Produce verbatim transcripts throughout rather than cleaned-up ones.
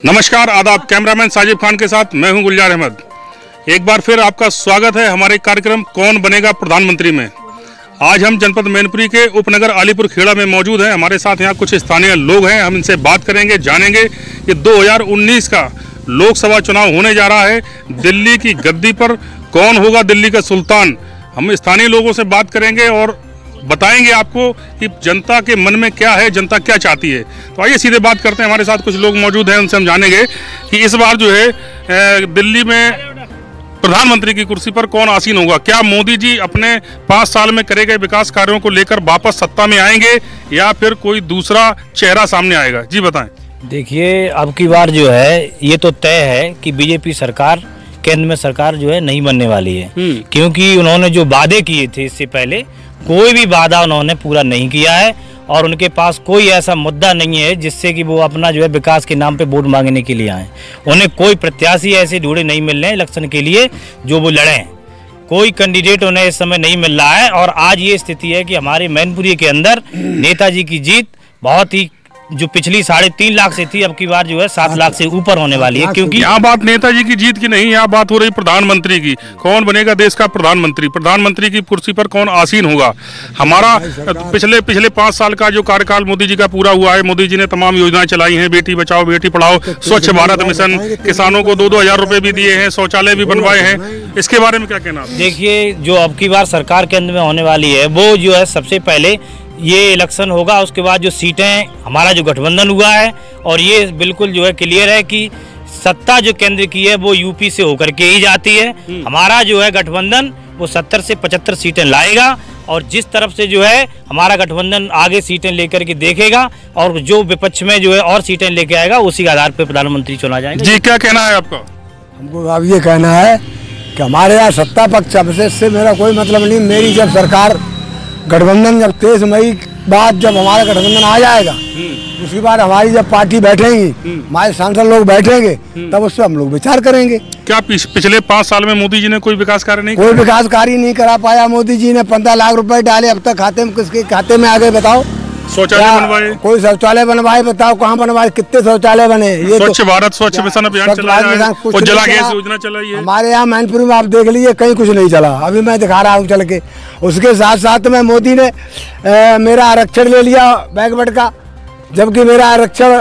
नमस्कार, आदाब। कैमरामैन साजिब खान के साथ मैं हूं गुलजार अहमद। एक बार फिर आपका स्वागत है हमारे कार्यक्रम कौन बनेगा प्रधानमंत्री में। आज हम जनपद मैनपुरी के उपनगर अलीपुर खेड़ा में मौजूद हैं। हमारे साथ यहाँ कुछ स्थानीय लोग हैं, हम इनसे बात करेंगे, जानेंगे कि दो हज़ार उन्नीस का लोकसभा चुनाव होने जा रहा है। दिल्ली की गद्दी पर कौन होगा दिल्ली का सुल्तान। हम स्थानीय लोगों से बात करेंगे और बताएंगे आपको कि जनता के मन में क्या है, जनता क्या चाहती है। तो आइए सीधे बात करते हैं। हमारे साथ कुछ लोग मौजूद हैं, उनसे हम जानेंगे कि इस बार जो है दिल्ली में प्रधानमंत्री की कुर्सी पर कौन आसीन होगा। क्या मोदी जी अपने पाँच साल में करे गए विकास कार्यों को लेकर वापस सत्ता में आएंगे या फिर कोई दूसरा चेहरा सामने आएगा। जी बताएं। देखिए, अब की बार जो है ये तो तय है कि बीजेपी सरकार, केंद्र में सरकार जो है नहीं बनने वाली है, क्योंकि उन्होंने जो वादे किए थे इससे पहले कोई भी वादा उन्होंने पूरा नहीं किया है और उनके पास कोई ऐसा मुद्दा नहीं है जिससे कि वो अपना जो है विकास के नाम पे वोट मांगने के लिए आए। उन्हें कोई प्रत्याशी ऐसे ढूंढे नहीं मिल रहे हैं इलेक्शन के लिए जो वो लड़ें। कोई कैंडिडेट उन्हें इस समय नहीं मिल रहा है और आज ये स्थिति है कि हमारे मैनपुरी के अंदर नेताजी की जीत बहुत ही, जो पिछली साढ़े तीन लाख से थी, अब की बार जो है सात लाख से ऊपर होने वाली है। क्योंकि यहाँ बात नेताजी की जीत की नहीं, यहाँ बात हो रही प्रधानमंत्री की। कौन बनेगा देश का प्रधानमंत्री, प्रधानमंत्री की कुर्सी पर कौन आसीन होगा। हमारा पिछले पिछले पाँच साल का जो कार्यकाल मोदी जी का पूरा हुआ है, मोदी जी ने तमाम योजनाएं चलाई हैं, बेटी बचाओ बेटी पढ़ाओ, स्वच्छ भारत मिशन, किसानों को दो दो हजार रुपए भी दिए हैं, शौचालय भी बनवाए हैं। इसके बारे में क्या कहना। देखिए, जो अब की बार सरकार केंद्र में होने वाली है वो जो है सबसे पहले ये इलेक्शन होगा, उसके बाद जो सीटें, हमारा जो गठबंधन हुआ है और ये बिल्कुल जो है क्लियर है कि सत्ता जो केंद्र की है वो यूपी से होकर के ही जाती है। हमारा जो है गठबंधन वो सत्तर से पचहत्तर सीटें लाएगा और जिस तरफ से जो है हमारा गठबंधन आगे सीटें लेकर के देखेगा और जो विपक्ष में जो है और सीटें लेके आएगा उसी के आधार पर प्रधानमंत्री चुना जाएगा। जी, क्या कहना है आपका। हमको अब ये कहना है कि हमारे यहाँ सत्ता पक्ष से मेरा कोई मतलब नहीं। मेरी जब सरकार गठबंधन जब तेईस मई बाद जब हमारा गठबंधन आ जाएगा, उसके बाद हमारी जब पार्टी बैठेंगी, हमारे सांसद लोग बैठेंगे, तब उस पर हम लोग विचार करेंगे। क्या पिछले पाँच साल में मोदी जी ने कोई विकास कार्य नहीं कोई विकास कार्य नहीं करा पाया। मोदी जी ने पंद्रह लाख रुपए डाले, अब तक खाते में किसके खाते में आ गए बताओ। शौचालय बनवाए, कोई शौचालय बनवाए, बताओ कहाँ बनवाए, कितने शौचालय बने। ये स्वच्छ तो, भारत स्वच्छ मिशन अभियान चलाया है, उज्ज्वला गैस योजना चलाई है। हमारे यहाँ मैनपुरी में आप देख लीजिए कहीं कुछ नहीं चला। अभी मैं दिखा रहा हूँ चल के। उसके साथ साथ में मोदी ने ए, मेरा आरक्षण ले लिया बैकवर्ड का, जबकि मेरा आरक्षण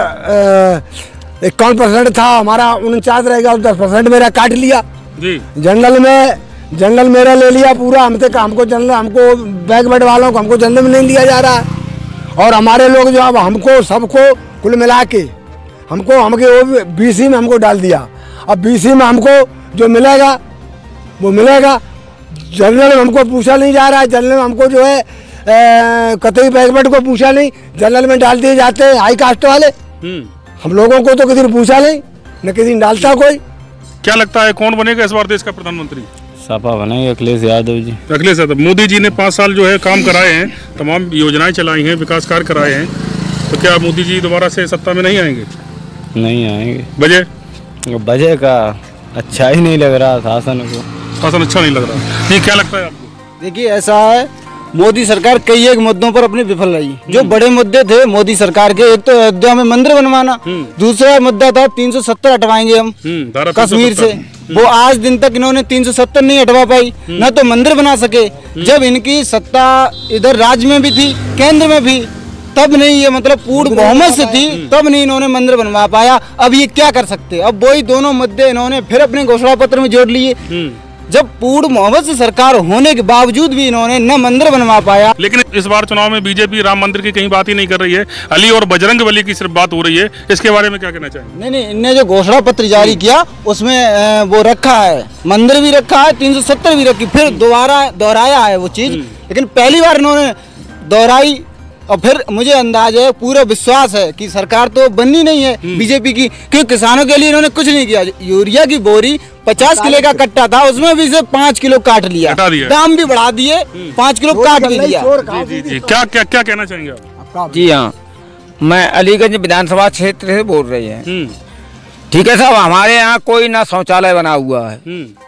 इक्यावन परसेंट था, हमारा उनचास रहेगा, दस परसेंट मेरा काट लिया। जनरल में जनरल मेरा ले लिया पूरा। हमसे हमको जनरल हमको बैकवर्ड वालों को हमको जनरल में नहीं लिया जा रहा है। और हमारे लोग जो अब हमको सबको कुल मिला के हमको हमके बीसी में हमको डाल दिया। अब बीसी में हमको जो मिलेगा वो मिलेगा। जनरल में हमको पूछा नहीं जा रहा है। जनरल में हमको जो है कतई बैकवर्ड को पूछा नहीं, जनरल में डाल दिए जाते हैं हाई कास्ट वाले। हम लोगों को तो किसी ने पूछा नहीं, न किसी ने डालता कोई। क्या लगता है कौन बनेगा इस बार देश का प्रधानमंत्री। सपा बनेंगे अखिलेश यादव जी। अखिलेश यादव। मोदी जी ने पाँच साल जो है काम कराए हैं, तमाम योजनाएं चलाई हैं, विकास कार्य कराए हैं, तो क्या मोदी जी दोबारा से सत्ता में नहीं आएंगे। नहीं आएंगे। वजह वजह का अच्छा ही नहीं लग रहा शासन को। शासन अच्छा नहीं लग रहा। ये क्या लगता है आपको। देखिए, ऐसा है, मोदी सरकार कई एक मुद्दों पर अपनी विफल रही। जो बड़े मुद्दे थे मोदी सरकार के, एक तो अयोध्या में मंदिर बनवाना, दूसरा मुद्दा था तीन सौ सत्तर हटवाएंगे हम कश्मीर से। वो आज दिन तक इन्होंने तीन सौ सत्तर नहीं हटवा पाई, न तो मंदिर बना सके। जब इनकी सत्ता इधर राज्य में भी थी, केंद्र में भी, तब नहीं, ये मतलब पूर्ण बहुमत से थी, तब नहीं इन्होंने मंदिर बनवा पाया। अब ये क्या कर सकते। अब वही दोनों मुद्दे इन्होंने फिर अपने घोषणा पत्र में जोड़ लिए। जब पूर्ण बहुमत से सरकार होने के बावजूद भी इन्होंने न मंदिर बनवा पाया। लेकिन इस बार चुनाव में बीजेपी राम मंदिर की कहीं बात ही नहीं कर रही है, अली और बजरंग बली की सिर्फ बात हो रही है। इसके बारे में क्या कहना चाहिए। नहीं नहीं, इनने जो घोषणा पत्र जारी किया उसमें वो रखा है, मंदिर भी रखा है, तीन सौ सत्तर भी रखी, फिर दोबारा दोहराया है वो चीज। लेकिन पहली बार इन्होंने दोहराई और फिर मुझे अंदाज है, पूरा विश्वास है कि सरकार तो बननी नहीं है बीजेपी की, क्योंकि किसानों के लिए इन्होंने कुछ नहीं किया। यूरिया की बोरी पचास किलो का कट्टा था, उसमें भी से पाँच किलो काट लिया, दाम भी बढ़ा दिए, पाँच किलो काट भी लिया। जी, जी, क्या क्या क्या कहना चाहेंगे आप। जी हाँ, मैं अलीगंज विधानसभा क्षेत्र से बोल रहे हैं। ठीक है साहब, हमारे यहाँ कोई ना शौचालय बना हुआ है।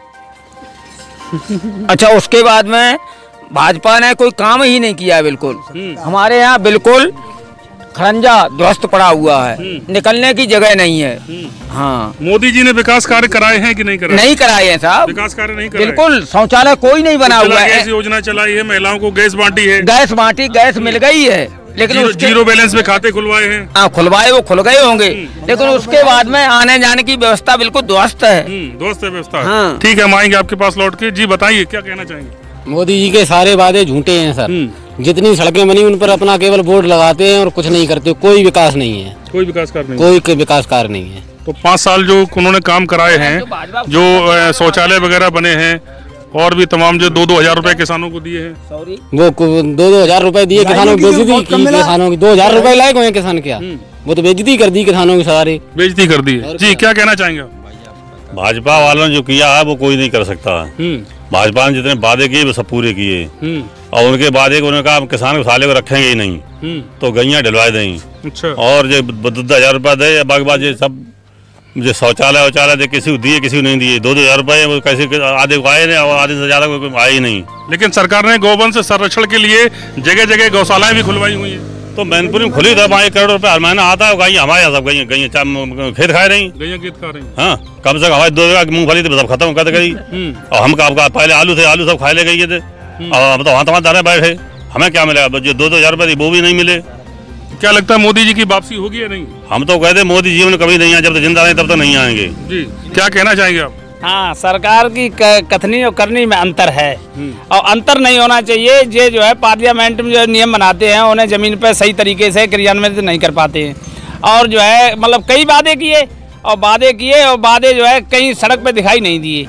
अच्छा, उसके बाद में भाजपा ने कोई काम ही नहीं किया है बिल्कुल। हमारे यहाँ बिल्कुल खरंजा ध्वस्त पड़ा हुआ है, निकलने की जगह नहीं है। हाँ, मोदी जी ने विकास कार्य कराए हैं कि नहीं कराए? नहीं कराए हैं साहब, विकास कार्य नहीं कराए। बिल्कुल शौचालय कोई नहीं बना हुआ है। गैस योजना चलाई है, महिलाओं को गैस बांटी है, गैस बांटी, गैस मिल गई है, लेकिन जीरो, उसके जीरो बैलेंस में खाते खुलवाए हैं। हाँ, खुलवाए वो खुल गए होंगे, लेकिन उसके बाद में आने जाने की व्यवस्था बिल्कुल ध्वस्त है। ध्वस्त है व्यवस्था। हाँ। ठीक है, हम आएंगे आपके पास लौट के। जी बताइए, क्या कहना चाहेंगे? मोदी जी के सारे वादे झूठे हैं सर। जितनी सड़कें बनी उन पर अपना केवल बोर्ड लगाते हैं और कुछ नहीं करते, कोई विकास नहीं है, कोई विकास कार्य नहीं, कोई के विकास कार्य नहीं है। तो पाँच साल जो उन्होंने काम कराए हैं, जो अ, शौचालय वगैरह बने हैं और भी तमाम जो दो दो हजार रुपए किसानों को दिए हैं, वो दो दो हजार रुपए दिए किसानों की, बेइज्जती की किसानों की। दो हजार रुपए लायक हुए किसान क्या? वो तो बेइज्जती कर दी किसानों की, सारी बेइज्जती कर दी है। जी क्या कहना चाहेंगे? भाजपा वालों ने जो किया है वो कोई नहीं कर सकता। भाजपा ने जितने वादे किए वो सब पूरे किए, और उनके बाद एक उन्होंने कहा हम किसान को साले को रखेंगे ही नहीं, तो गैया डलवा देंगे। अच्छा। और जो दो हजार रुपया दे या बागबाज ये सब जो शौचालय वौचालय दे, किसी को दिए किसी को नहीं दिए। दो दो हजार रुपये वो कैसे आधे को आए नहीं और आधे से ज्यादा को आए ही नहीं। लेकिन सरकार ने गौवंश संरक्षण के लिए जगह जगह गौशालाएं भी खुलवाई हुई हैं। तो मैनपुरी में खुली था, वहाँ एक करोड़ रुपये हर महीना आता है। गैया हमारे यहाँ सब गैया गैया खेत खाए रही, गैया खेत खा रही। हाँ, कम से कम हमारी दो जगह मूंगफली थी सब खत्म कर गई, और हम आपका पहले आलू थे, आलू सब खाए ले गए थे, और हम तो वहाँ तमाम दाने बैठे, हमें क्या मिलेगा? जो दो दो हजार रुपये वो भी नहीं मिले। क्या लगता है मोदी जी की वापसी होगी या नहीं? हम तो कहते मोदी जी में कभी नहीं आए, जब तक जिंदा रहे तब तक नहीं आएंगे। जी क्या कहना चाहेंगे आप? हाँ, सरकार की कथनी और करनी में अंतर है, और अंतर नहीं होना चाहिए। ये जो है पार्लियामेंट में जो नियम बनाते हैं उन्हें जमीन पर सही तरीके से क्रियान्वित नहीं कर पाते हैं, और जो है मतलब कई वादे किए और वादे किए और वादे जो है कहीं सड़क पे दिखाई नहीं दिए।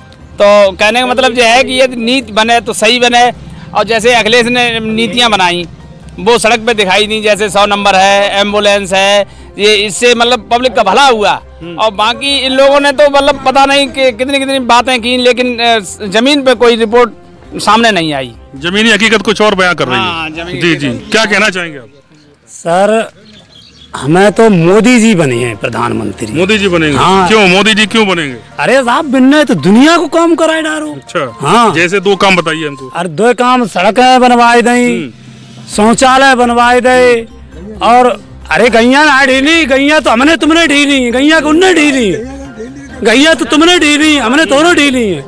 तो कहने का मतलब जो है कि ये नीति बने तो सही बने, और जैसे अखिलेश ने नीतियाँ बनाई वो सड़क पे दिखाई दी, जैसे सौ नंबर है, एम्बुलेंस है, ये इससे मतलब पब्लिक का भला हुआ। और बाकी इन लोगों ने तो मतलब पता नहीं कि कितनी कितनी बातें की, लेकिन जमीन पे कोई रिपोर्ट सामने नहीं आई। जमीनी हकीकत कुछ और बयां कर रही है। जी जी क्या कहना चाहेंगे आप? सर हमें तो मोदी जी बने हैं प्रधानमंत्री। मोदी जी बनेंगे? हाँ। क्यों मोदी जी क्यों बनेंगे? अरे साहब बनने तो दुनिया को काम कराए डालो। अच्छा। हाँ, जैसे दो काम बताइए हमको। अरे दो काम, सड़कें बनवाए दें, शौचालय बनवाए दे, और अरे गैया ना ढीली, गैया तो हमने तुमने ढीली, गैया को उनने ढीली, गैया तो तुमने ढीली, हमने दोनों ढीली है।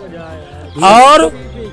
और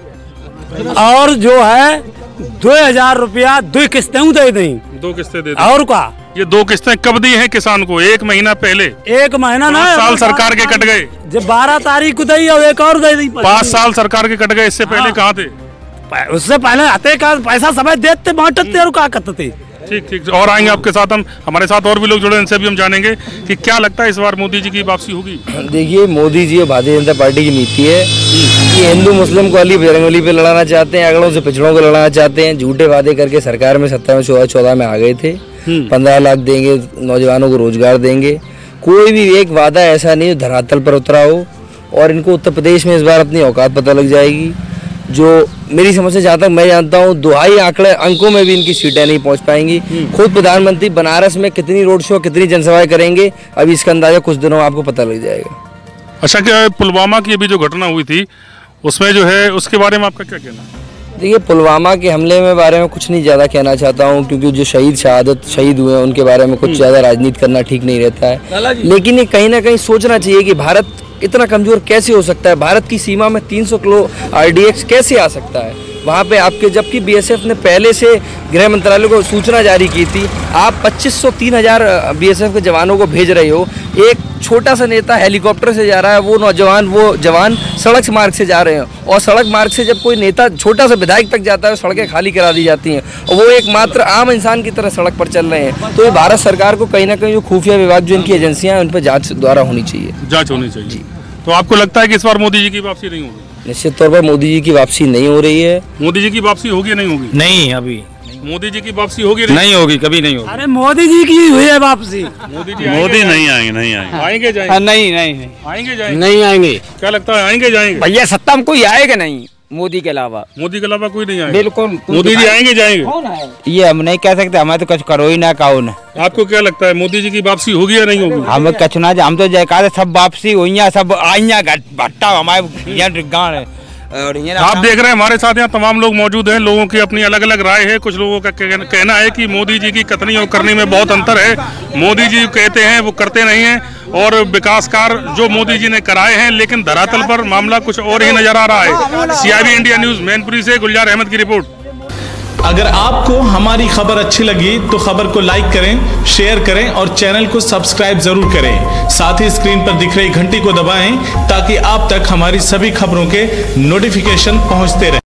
और जो है दो हजार रुपया दो किस्तें दे दें। दो किस्तें दे दें। और क्या? ये दो किस्तें कब दी हैं किसान को? एक महीना पहले। एक महीना ना, साल सरकार के कट गए। जब बारह तारीख को दी और एक और दे दी। पाँच साल सरकार के कट गए, इससे पहले कहाँ थे? उससे पहले आते का पैसा समय देते बांटते और क्या करते। ठीक ठीक। और आएंगे आपके साथ, हम हमारे साथ और भी लोग जुड़े, इनसे भी हम जानेंगे कि क्या लगता है इस बार मोदी जी की वापसी होगी। देखिए, मोदी जी भारतीय जनता पार्टी की नीति है कि हिंदू मुस्लिम को अली बजरंगबली पे लड़ाना चाहते हैं, अगड़ों से पिछड़ों को लड़ाना चाहते हैं। झूठे वादे करके सरकार में सत्ता में चौदह चौदह में आ गए थे। पंद्रह लाख देंगे, नौजवानों को रोजगार देंगे। कोई भी एक वादा ऐसा नहीं धरातल पर उतरा हो, और इनको उत्तर प्रदेश में इस बार अपनी औकात पता लग जाएगी। जो मेरी समझ से जहाँ तक मैं जानता हूँ, दुहाई आंकड़े अंकों में भी इनकी सीटें नहीं पहुँच पाएंगी। खुद प्रधानमंत्री बनारस में कितनी रोड शो, कितनी जनसभाएं करेंगे, अभी इसका अंदाजा कुछ दिनों में आपको पता लग जाएगा। अच्छा, क्या पुलवामा की अभी जो घटना हुई थी उसमें जो है, उसके बारे में आपका क्या कहना है? देखिए, पुलवामा के हमले में बारे में कुछ नहीं ज़्यादा कहना चाहता हूँ, क्योंकि जो शहीद शहादत शहीद हुए हैं उनके बारे में कुछ ज़्यादा राजनीति करना ठीक नहीं रहता है। लेकिन ये कहीं ना कहीं सोचना चाहिए कि भारत इतना कमज़ोर कैसे हो सकता है, भारत की सीमा में तीन सौ किलो आरडीएक्स कैसे आ सकता है वहाँ पे आपके, जबकि बीएसएफ ने पहले से गृह मंत्रालय को सूचना जारी की थी। आप पच्चीस सौ तीन हजार बीएसएफ के जवानों को भेज रहे हो, एक छोटा सा नेता हेलीकॉप्टर से जा रहा है, वो नौजवान वो जवान सड़क मार्ग से जा रहे हैं, और सड़क मार्ग से जब कोई नेता छोटा सा विधायक तक जाता है सड़कें खाली करा दी जाती हैं, और वो एक मात्र आम इंसान की तरह सड़क पर चल रहे हैं। तो ये भारत सरकार को कहीं ना कहीं जो खुफिया विभाग जो इनकी एजेंसियाँ हैं उन पर जाँच द्वारा होनी चाहिए, जाँच होनी चाहिए। तो आपको लगता है कि इस बार मोदी जी की वापसी नहीं होगी? निश्चित तौर पर मोदी जी की वापसी नहीं हो रही है। मोदी जी की वापसी होगी या नहीं होगी? नहीं, अभी मोदी जी की वापसी होगी नहीं, नहीं होगी, कभी नहीं होगी। अरे मोदी जी की हुई है वापसी। मोदी जी मोदी नहीं आएंगे, नहीं आएंगे, आएंगे जाएंगे, नहीं नहीं नहीं आएंगे जाएंगे, नहीं आएंगे। क्या लगता है आएंगे जाएंगे? भैया सत्ता में कोई आएगा नहीं मोदी के अलावा, मोदी के अलावा कोई नहीं आएगा। बिल्कुल मोदी जी आएंगे जाएंगे, ये हम नहीं कह सकते, हमें तो कुछ करो ही ना कहो ना। आपको क्या लगता है मोदी जी की वापसी होगी या नहीं होगी? हमें कचना, हम तो जयकार सब वापसी हुई, सब आई भट्टा हमारे यहाँ गाँव और ये आप देख रहे हैं हमारे साथ यहाँ तमाम लोग मौजूद हैं। लोगों की अपनी अलग अलग राय है। कुछ लोगों का कहना कहना है कि मोदी जी की कथनी और करनी में बहुत अंतर है। मोदी जी कहते हैं वो करते नहीं हैं, और विकास कार्य जो मोदी जी ने कराए हैं, लेकिन धरातल पर मामला कुछ और ही नजर आ रहा है। सीआईबी इंडिया न्यूज मैनपुरी से गुलजार अहमद की रिपोर्ट। अगर आपको हमारी खबर अच्छी लगी तो खबर को लाइक करें, शेयर करें और चैनल को सब्सक्राइब जरूर करें। साथ ही स्क्रीन पर दिख रही घंटी को दबाएं ताकि आप तक हमारी सभी खबरों के नोटिफिकेशन पहुंचते रहें।